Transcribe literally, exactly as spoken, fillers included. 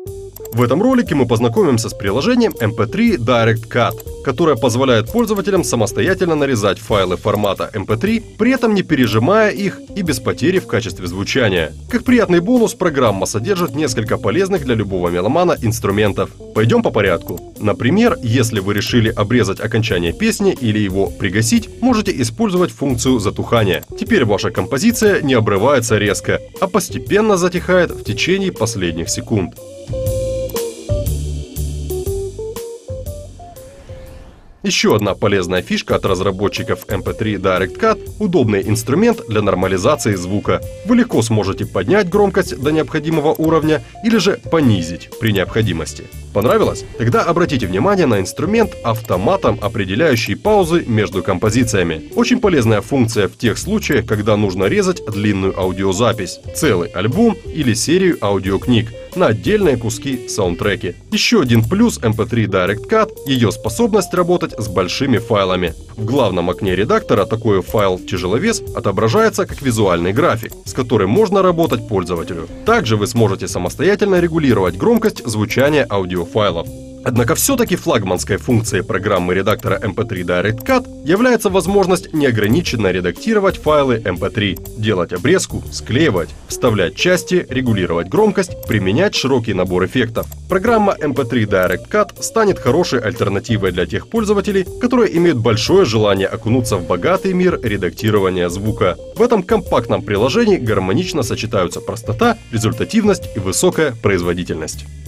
В этом ролике мы познакомимся с приложением эм пэ три Direct Cut, которое позволяет пользователям самостоятельно нарезать файлы формата эм пэ три, при этом не пережимая их и без потери в качестве звучания. Как приятный бонус, программа содержит несколько полезных для любого меломана инструментов. Пойдем по порядку. Например, если вы решили обрезать окончание песни или его пригасить, можете использовать функцию затухания. Теперь ваша композиция не обрывается резко, а постепенно затихает в течение последних секунд. Еще одна полезная фишка от разработчиков эм пэ три Direct Cut – удобный инструмент для нормализации звука. Вы легко сможете поднять громкость до необходимого уровня или же понизить при необходимости. Понравилось? Тогда обратите внимание на инструмент, автоматом определяющий паузы между композициями. Очень полезная функция в тех случаях, когда нужно резать длинную аудиозапись, целый альбом или серию аудиокниг на отдельные куски саундтреки. Еще один плюс эм пэ три Direct Cut – ее способность работать с большими файлами. В главном окне редактора такой файл-тяжеловес отображается как визуальный график, с которым можно работать пользователю. Также вы сможете самостоятельно регулировать громкость звучания аудиофайлов. Однако все-таки флагманской функцией программы редактора эм пэ три Direct Cut является возможность неограниченно редактировать файлы эм пэ три, делать обрезку, склеивать, вставлять части, регулировать громкость, применять широкий набор эффектов. Программа эм пэ три Direct Cut станет хорошей альтернативой для тех пользователей, которые имеют большое желание окунуться в богатый мир редактирования звука. В этом компактном приложении гармонично сочетаются простота, результативность и высокая производительность.